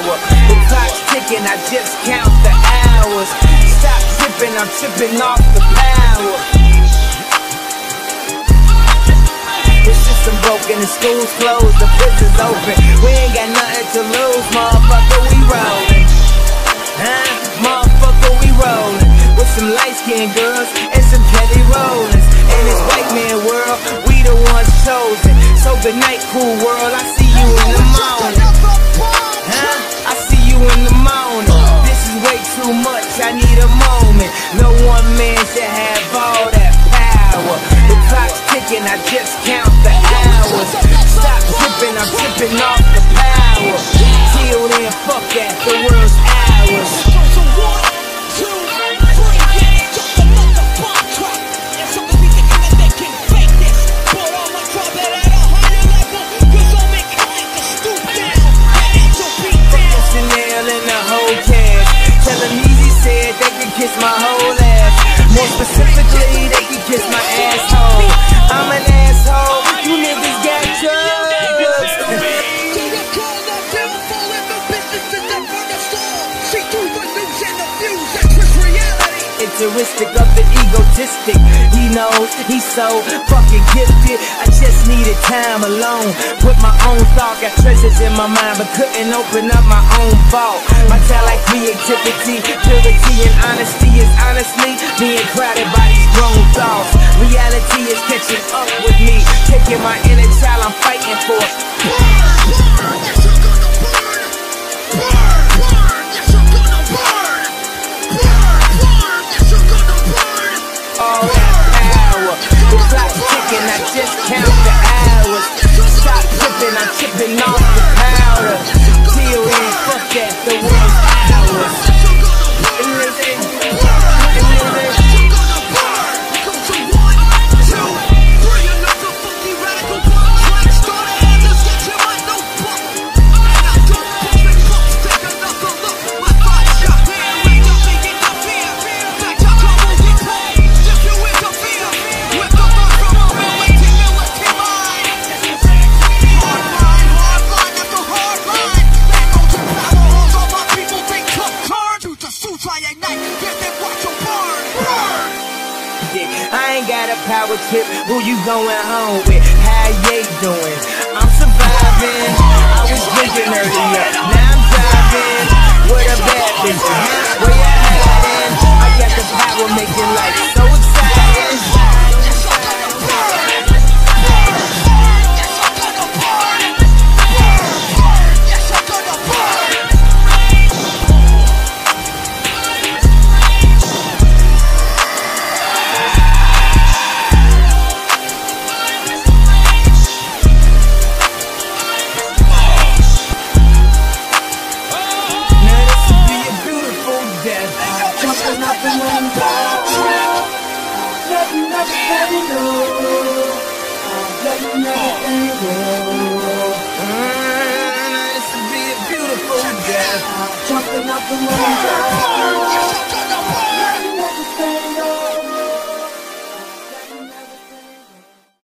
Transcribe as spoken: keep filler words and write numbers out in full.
power. The clock's ticking, I just count the hours. Stop tripping, I'm tripping off the power. The system broken, the school's closed, the prison's open. We ain't got nothing to lose, motherfucker, we rollin'. Huh? Motherfucker, we rollin'. With some light-skinned girls and some Kelly Rollins. In this white man world, we the ones chosen. So good night, cool world, I see you in the morning. Huh? I see you in the morning. This is way too much, I need a moment. No one man should have all that power. The clock's ticking, I just count the hours. Stop tripping, I'm tripping off the power. Till then, fuck that, the world's ours. Kiss my whole ass. More specifically, they can kiss my asshole. I'm an asshole. You niggas got drugs. Characteristic of the egotistic. He knows he's so fucking gifted. I just needed time alone. Put my own thought, got treasures in my mind, but couldn't open up my own vault. My talent, creativity, purity, and honesty is honestly being crowded by these grown thoughts. Reality is catching up with me, taking my inner child I'm fighting for. All that power, the clock's ticking, I just count the hours. Stop tripping, I'm tripping off the powder. Till then, fuck that, the world's ours. I ain't got a power trip, who you going home with? How you doing? I'm surviving. I was drinking earlier, now I'm driving. With a bad bitch, where you hiding? I got the power making life so exciting. Jumping up and running down, letting everything go, letting everything go. This would be a beautiful death. Jumping up and running down, letting everything go.